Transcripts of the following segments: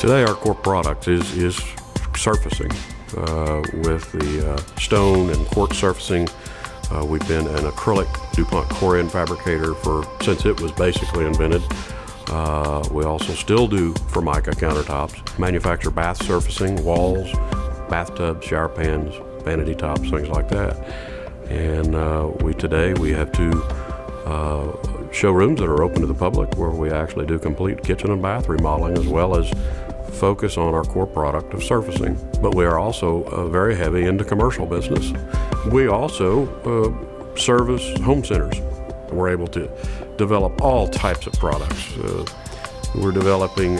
Today our core product is surfacing with the stone and quartz surfacing. We've been an acrylic DuPont core end fabricator since it was basically invented. We also still do Formica countertops, manufacture bath surfacing, walls, bathtubs, shower pans, vanity tops, things like that. And today we have two showrooms that are open to the public where we actually do complete kitchen and bath remodeling, as well as focus on our core product of surfacing. But we are also very heavy into commercial business. We also service home centers. We're able to develop all types of products. We're developing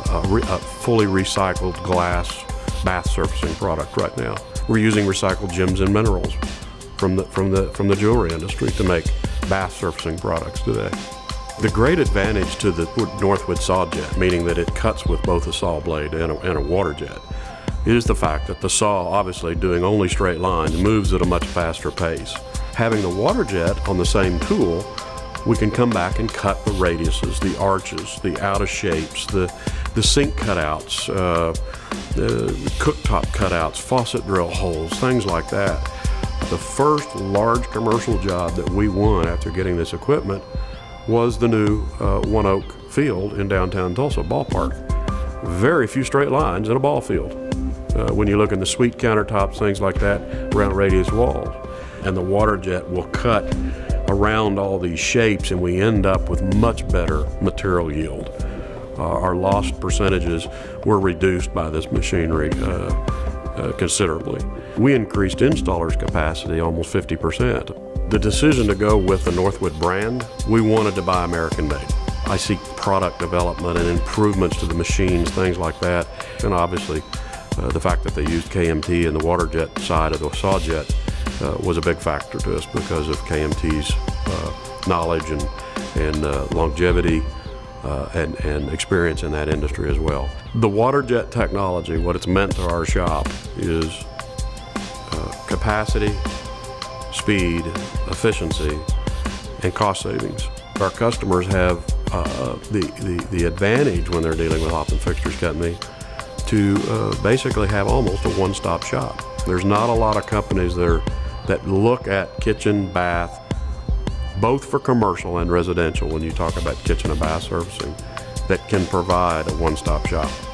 a fully recycled glass bath surfacing product right now. We're using recycled gems and minerals from the jewelry industry to make bath surfacing products today. The great advantage to the Northwood SawJET, meaning that it cuts with both a saw blade and a Waterjet, is the fact that the saw, obviously doing only straight lines, moves at a much faster pace. Having the Waterjet on the same tool, we can come back and cut the radiuses, the arches, the out of shapes, the sink cutouts, the cooktop cutouts, faucet drill holes, things like that. The first large commercial job that we won after getting this equipment was the new One Oak field in downtown Tulsa ballpark. Very few straight lines in a ball field. When you look in the suite countertops, things like that, around radius walls. And the Waterjet will cut around all these shapes, and we end up with much better material yield. Our lost percentages were reduced by this machinery considerably. We increased installers' capacity almost 50%. The decision to go with the Northwood brand, we wanted to buy American made. I see product development and improvements to the machines, things like that, and obviously the fact that they used KMT and the Waterjet side of the SawJET was a big factor to us because of KMT's knowledge and longevity and experience in that industry as well. The Waterjet technology, what it's meant to our shop is capacity, speed, efficiency, and cost savings. Our customers have the advantage when they're dealing with Hoffman Fixtures Company to basically have almost a one-stop shop. There's not a lot of companies that look at kitchen, bath, both for commercial and residential when you talk about kitchen and bath servicing, that can provide a one-stop shop.